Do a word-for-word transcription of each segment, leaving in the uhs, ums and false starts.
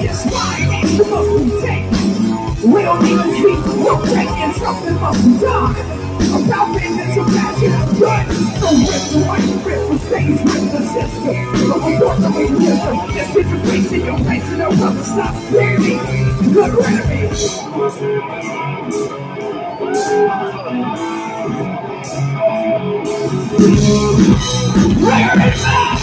Yes, my action must be taken. We don't need to keep no breaking, something must be done. About vengeance and passion and blood. So rip the white, rip the stage, rip the system. So I'm walking away from wisdom. Just get your face in your face and don't ever stop screaming. Good enemy. Where is that?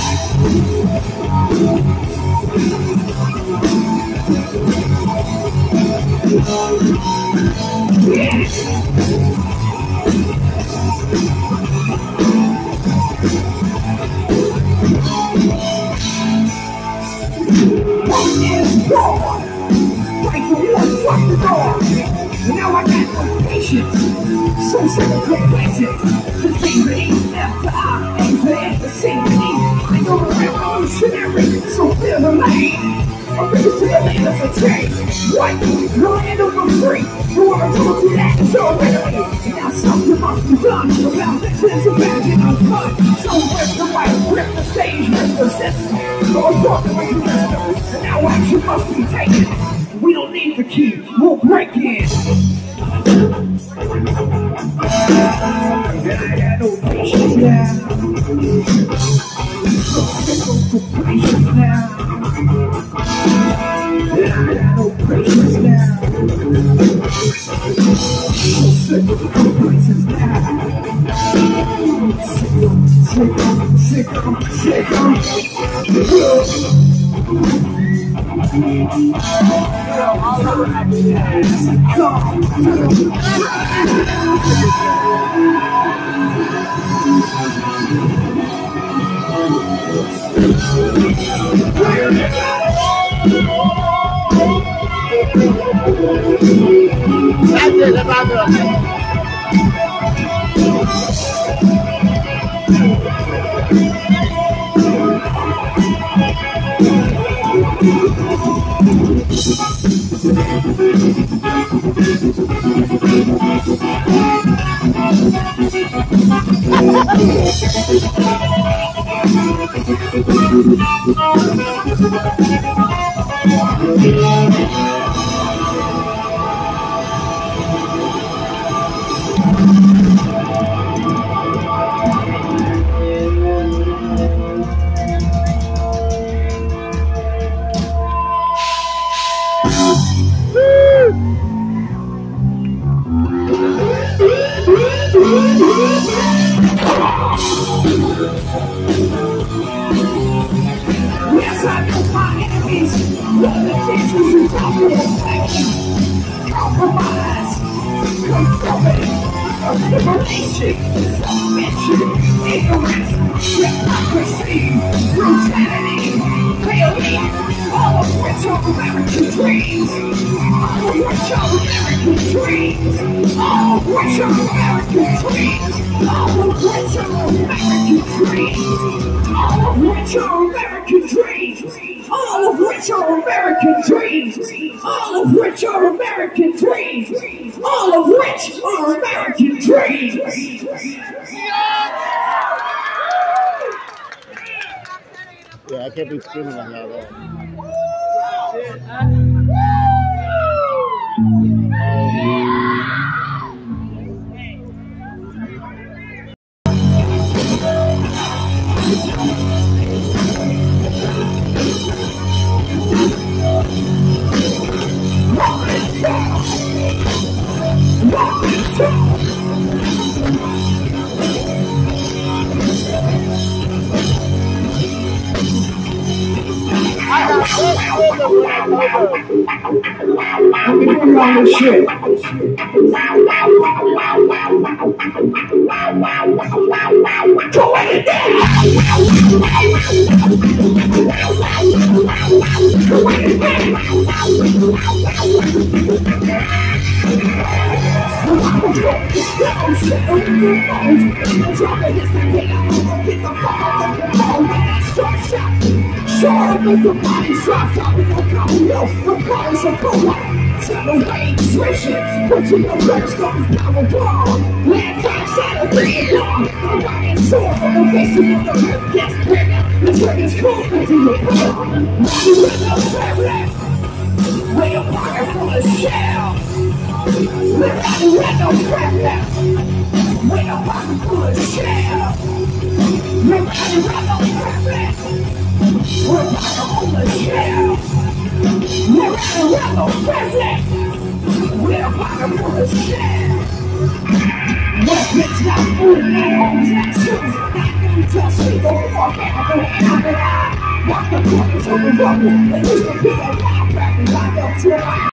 Now I got no patience, so sick of complacent. The thing beneath after I ain't glad to see me. I know the revolutionary, so feel the lane. I'm ready to the land of the change. White, no land over free. Whoever told you that is your enemy. Now something must be done about the chance of bagging on fun. So rip the white, rip the stage, rip the system. So I'm walking away from this, and now action must be taken. We don't need to keep, we'll break it. And I got no patience now. So sick of patience now. And I got no patience now. So sick of patience now. Sick of, sick of, sick of, sick of. Yes, I know my enemies. Limitations and compromise, conformity, assimilation, submission, ignorance, hypocrisy, brutality, failure, all of which are American dreams. All of which are American dreams. All of which are American dreams. All of which are American dreams. All of which are American dreams. All of which are American dreams. All of which are American dreams. All of which are American dreams. Yeah, I can't be screaming like that. Let me bring on this shit. Go ahead down. Sure, make the body shots out of your go. The body's a go up. Tell the way nutrition. Put to your legs, don't power bomb. Land outside of the dog. The right sword from the face of the lip gets bigger. The trigger's cool into your palm. You in the fabric. with a pocket full of shells. We're riding with no preference, with a pocket full of shells. We're riding with no preference, with a pocket full of shells. We're riding with no preference, with a pocket full of shells. Weapons not food, not homes, not shoes, not food, just we go walk out and I'm an eye. Walk the corners of the rubble, it used to be a rock.